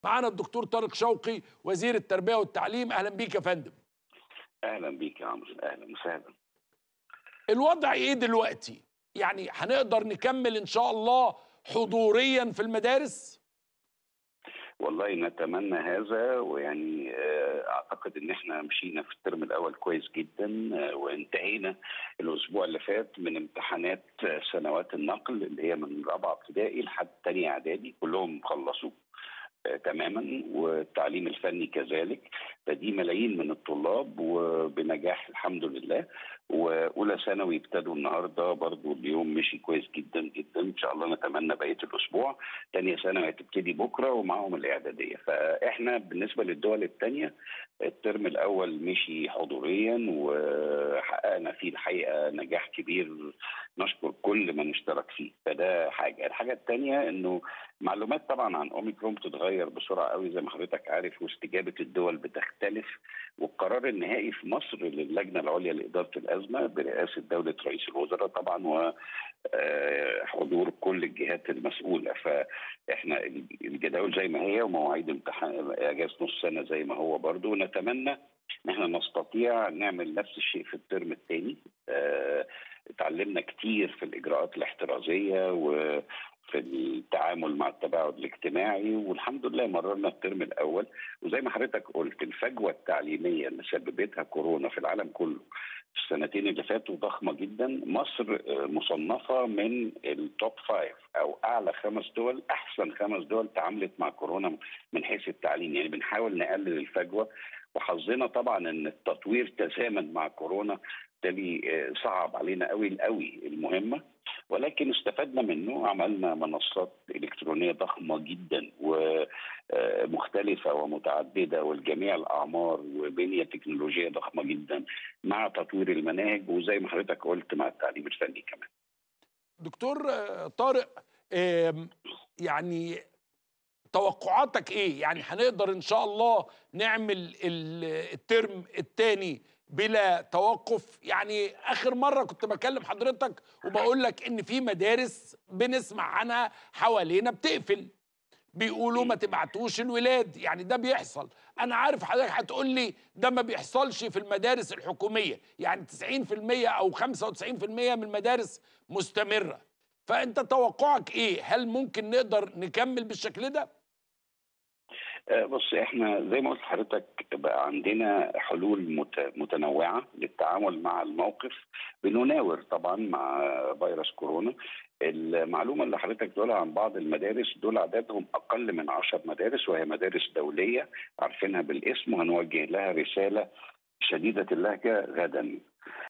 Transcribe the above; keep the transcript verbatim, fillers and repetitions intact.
معانا الدكتور طارق شوقي وزير التربية والتعليم. أهلا بيك يا فندم. اهلا بيك يا عمرو، اهلا وسهلا. الوضع ايه دلوقتي؟ يعني هنقدر نكمل ان شاء الله حضوريا في المدارس؟ والله نتمنى هذا، ويعني آه، اعتقد ان احنا مشينا في الترم الاول كويس جدا، آه، وانتهينا الاسبوع اللي فات من امتحانات آه، سنوات النقل اللي هي من رابعه ابتدائي لحد تانية اعدادي، كلهم خلصوا آه، تماما، والتعليم الفني كذلك. فدي ملايين من الطلاب وبنجاح الحمد لله. واولى ثانوي ابتدوا النهارده برضو، اليوم مشي كويس جدا جدا، ان شاء الله نتمنى بقيه الاسبوع. تانية ثانوي هتبتدي بكره ومعاهم الاعداديه. فاحنا بالنسبه للدول الثانيه الترم الاول مشي حضوريا وحققنا فيه الحقيقه نجاح كبير، نشكر كل من اشترك فيه. فده حاجه. الحاجه الثانيه انه معلومات طبعا عن اوميكرون بتتغير بسرعه قوي زي ما حضرتك عارف، واستجابه الدول بتختلف. والقرار النهائي في مصر للجنه العليا لاداره الازمه برئاسه دوله رئيس الوزراء طبعا، وحضور كل الجهات المسؤوله. فاحنا الجداول زي ما هي، ومواعيد امتحان اجازه نص سنه زي ما هو برضو. ونتمنى ان احنا نستطيع نعمل نفس الشيء في الترم الثاني. اتعلمنا كتير في الاجراءات الاحترازيه و في التعامل مع التباعد الاجتماعي، والحمد لله مررنا الترم الاول. وزي ما حضرتك قلت، الفجوه التعليميه اللي سببتها كورونا في العالم كله في السنتين اللي فاتوا ضخمه جدا. مصر مصنفه من التوب فايف او اعلى خمس دول، احسن خمس دول تعاملت مع كورونا من حيث التعليم. يعني بنحاول نقلل الفجوه، وحظنا طبعا ان التطوير تزامن مع كورونا، بالتالي صعب علينا قوي قوي المهمه. ولكن استفدنا منه، عملنا منصات إلكترونية ضخمة جدا ومختلفة ومتعددة ولجميع الأعمار، وبنية تكنولوجية ضخمة جدا مع تطوير المناهج، وزي ما حضرتك قلت مع التعليم الفني كمان. دكتور طارق، يعني توقعاتك ايه؟ يعني هنقدر ان شاء الله نعمل الترم الثاني بلا توقف؟ يعني اخر مره كنت بكلم حضرتك وبقول لك ان في مدارس بنسمع عنها حوالينا بتقفل، بيقولوا ما تبعتوش الولاد. يعني ده بيحصل. انا عارف حضرتك هتقول لي ده ما بيحصلش في المدارس الحكوميه، يعني تسعين في المية او خمسة وتسعين في المية من المدارس مستمره. فانت توقعك ايه؟ هل ممكن نقدر نكمل بالشكل ده؟ بص، احنا زي ما قلت لحضرتك بقى عندنا حلول متنوعه للتعامل مع الموقف. بنناور طبعا مع فيروس كورونا. المعلومه اللي حضرتك بتقولها عن بعض المدارس، دول عددهم اقل من عشر مدارس، وهي مدارس دوليه عارفينها بالاسم، وهنوجه لها رساله شديده اللهجه غدا.